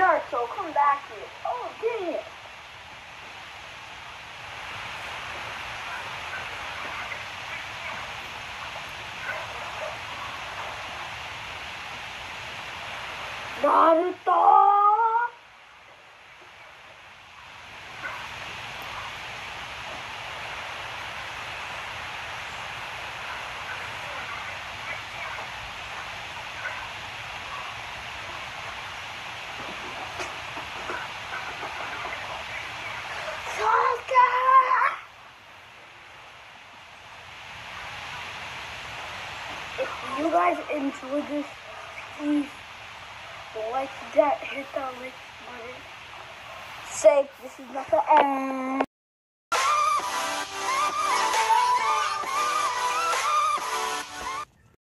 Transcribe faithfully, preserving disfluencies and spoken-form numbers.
Naruto, come back here. Oh, dang it. Naruto! If you guys enjoyed this, please like that, hit that like button. Say this is not the end.